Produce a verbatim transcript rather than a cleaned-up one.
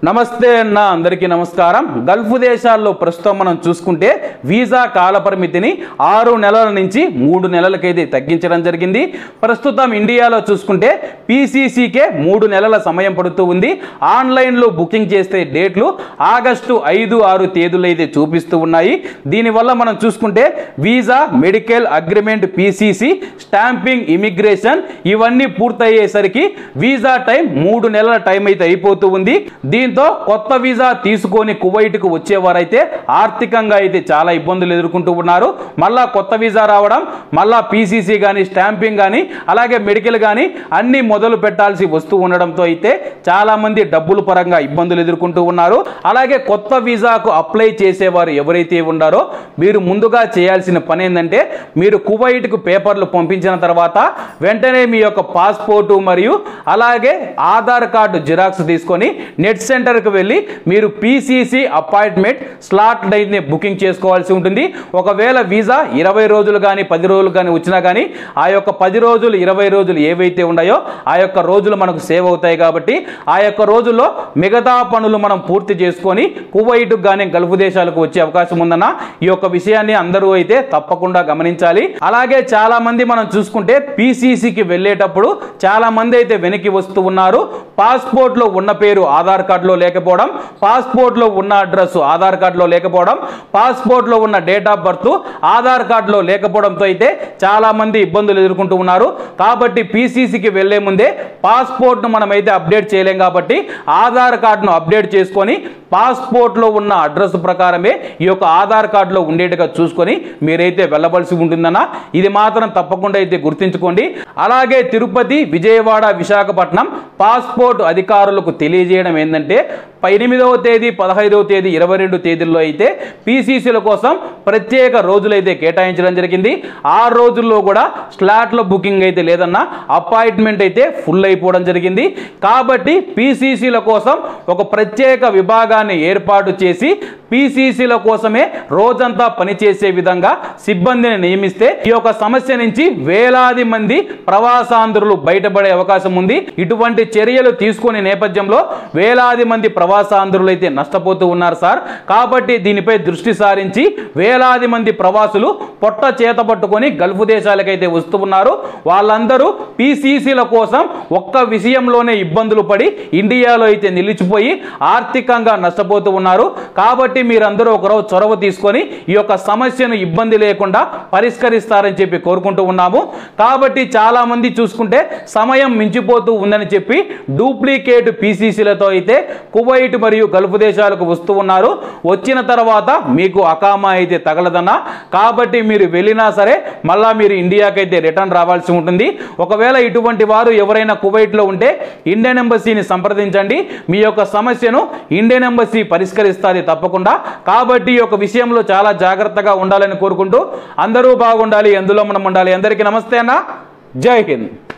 నమస్తే అన్న అందరికీ నమస్కారం। గల్ఫ్ దేశాల్లో ప్రస్తుతం మనం చూసుకుంటే వీసా కాల పరిమితిని ఆరు నెలల నుంచి మూడు నెలలకైతే తగ్గించడం జరిగింది। ప్రస్తుతం ఇండియాలో చూసుకుంటే పీసీసీకే మూడు నెలల సమయం పడుతూ ఉంది। ఆన్లైన్లో బుకింగ్ చేస్తే డేట్లు ఆగస్టు ఐదు ఆరు తేదీలు అయితే చూపిస్తూ ఉన్నాయి। దీనివల్ల మనం చూసుకుంటే visa, medical, agreement, PCC, stamping, immigration ఇవన్నీ పూర్తయ్యేసరికి వీసా టైం మూడు నెలల టైం అయితే అయిపోతూ ఉంది। దీంతో కొత్త వీసా తీసుకొని కువైట్కు వచ్చేవారైతే ఆర్థికంగా అయితే చాలా ఇబ్బందులు ఎదుర్కొంటూ ఉన్నారు। మళ్ళా కొత్త వీసా రావడం, మళ్ళా పీసీసీ కానీ, స్టాంపింగ్ కానీ, అలాగే మెడికల్ కానీ అన్ని మొదలు పెట్టాల్సి వస్తూ ఉండడంతో అయితే చాలా మంది డబ్బుల పరంగా ఇబ్బందులు ఎదుర్కొంటూ ఉన్నారు। అలాగే కొత్త వీసాకు అప్లై చేసేవారు ఎవరైతే ఉన్నారో మీరు ముందుగా చేయాల్సిన పని ఏంటంటే మీరు కువైట్కు పేపర్లు పంపించిన తర్వాత వెంటనే మీ యొక్క పాస్పోర్టు మరియు అలాగే ఆధార్ కార్డు జిరాక్స్ తీసుకొని నెట్ సెంటర్కి వెళ్ళి మీరు పీసీసీ అపాయింట్మెంట్ స్లాట్ అయితే బుకింగ్ చేసుకోవాల్సి ఉంటుంది। ఒకవేళ వీసా ఇరవై రోజులు కానీ పది రోజులు కానీ వచ్చినా కానీ ఆ యొక్క పది రోజులు ఇరవై రోజులు ఏవైతే ఉన్నాయో ఆ యొక్క రోజులు మనకు సేవ్ అవుతాయి కాబట్టి ఆ యొక్క రోజుల్లో మిగతా పనులు మనం పూర్తి చేసుకొని కువైట్ కానీ గల్ఫ్ దేశాలకు వచ్చే అవకాశం ఉందన్న ఈ యొక్క విషయాన్ని అందరూ అయితే తప్పకుండా గమనించాలి। అలాగే చాలా మంది మనం చూసుకుంటే పీసీసీకి వెళ్ళేటప్పుడు చాలా మంది అయితే వెనక్కి వస్తూ ఉన్నారు। పాస్పోర్ట్ లో ఉన్న పేరు ఆధార్ కార్డులో లేకపోవడం, పాస్పోర్ట్ లో ఉన్న అడ్రస్ ఆధార్ కార్డులో లేకపోవడం, పాస్పోర్ట్ లో ఉన్న డేట్ ఆఫ్ బర్త్ ఆధార్ కార్డులో లేకపోవడంతో అయితే చాలా మంది ఇబ్బందులు ఎదుర్కొంటూ ఉన్నారు। కాబట్టి పీసీసీకి వెళ్లే ముందే పాస్పోర్ట్ ను మనమైతే అప్డేట్ చేయలేం కాబట్టి ఆధార్ కార్డును అప్డేట్ చేసుకొని పాస్పోర్ట్ లో ఉన్న అడ్రస్ ప్రకారమే ఈ యొక్క ఆధార్ కార్డులో ఉండేట్టుగా చూసుకొని మీరైతే వెళ్ళవలసి ఉంటుందన్న ఇది మాత్రం తప్పకుండా అయితే గుర్తుంచుకోండి। అలాగే తిరుపతి, విజయవాడ, విశాఖపట్నం పాస్పోర్ట్ అధికారులకు తెలియజేయడం ఏంటంటే ఎనిమిదవ తేదీ, పదహైదవ తేదీ, ఇరవై రెండు తేదీల్లో అయితే పీసీసీల కోసం ప్రత్యేక రోజులు అయితే కేటాయించడం జరిగింది। ఆ రోజుల్లో కూడా స్లాట్ల బుకింగ్ అయితే లేదన్న, అపాయింట్మెంట్ అయితే ఫుల్ అయిపోవడం జరిగింది। కాబట్టి పీసీసీల కోసం ఒక ప్రత్యేక విభాగాన్ని ఏర్పాటు చేసి పీసీసీల కోసమే రోజంతా పనిచేసే విధంగా సిబ్బందిని నియమిస్తే ఈ యొక్క సమస్య నుంచి వేలాది మంది ప్రవాసాంధ్రులు బయటపడే అవకాశం ఉంది। ఇటువంటి చర్యలు తీసుకునే నేపథ్యంలో వేలాది మంది ప్రవాసాంధ్రులు అయితే నష్టపోతూ ఉన్నారు సార్। కాబట్టి దీనిపై దృష్టి సారించి వేలాది మంది ప్రవాసులు పొట్ట చేత పట్టుకొని గల్ఫ్ దేశాలకైతే వస్తూ ఉన్నారు। వాళ్ళందరూ పీసీసీల కోసం ఒక్క విషయంలోనే ఇబ్బందులు పడి ఇండియాలో అయితే నిలిచిపోయి ఆర్థికంగా నష్టపోతూ ఉన్నారు। కాబట్టి మీరందరూ ఒకరోజు చొరవ తీసుకొని ఈ యొక్క సమస్యను ఇబ్బంది లేకుండా పరిష్కరిస్తారని చెప్పి కోరుకుంటూ ఉన్నాము। కాబట్టి చాలా మంది చూసుకుంటే సమయం మించిపోతూ ఉందని చెప్పి డూప్లికేట్ పీసీసీలతో అయితే కువైట్ మరియు గల్ఫ్ దేశాలకు వస్తూ ఉన్నారు। వచ్చిన తర్వాత మీకు అకామా అయితే తగలదన్నా, కాబట్టి మీరు వెళ్ళినా సరే మళ్ళా మీరు ఇండియాకైతే రిటర్న్ రావాల్సి ఉంటుంది। ఒకవేళ ఇటువంటి వారు ఎవరైనా కువైట్లో ఉంటే ఇండియన్ ఎంబసీని సంప్రదించండి, మీ యొక్క సమస్యను ఇండియన్ ఎంబసీ పరిష్కరిస్తుంది తప్పకుండా। కాబట్టి ఈ యొక్క విషయంలో చాలా జాగ్రత్తగా ఉండాలని కోరుకుంటూ అందరూ బాగుండాలి, ఎందులో మనం ఉండాలి। అందరికీ నమస్తే అన్న, జై హింద్।